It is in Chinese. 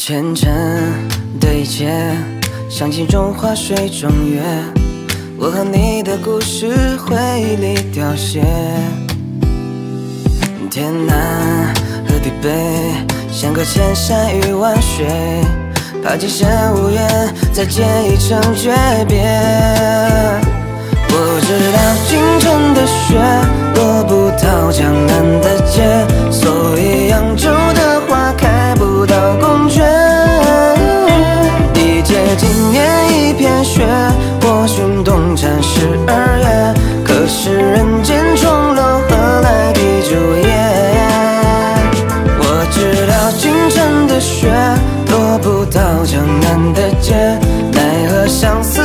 前尘对接，像镜中花水中月，我和你的故事回忆里凋谢。天南和地北，相隔千山与万水，怕今生无缘，再见已成诀别。我知道京城的雪落不到江南的街，所以扬州的花开不到宫阙。一结今年一片雪，我寻冬蝉12月，可是人间重楼何来地久夜？我知道京城的雪落不到江南的街，奈何相思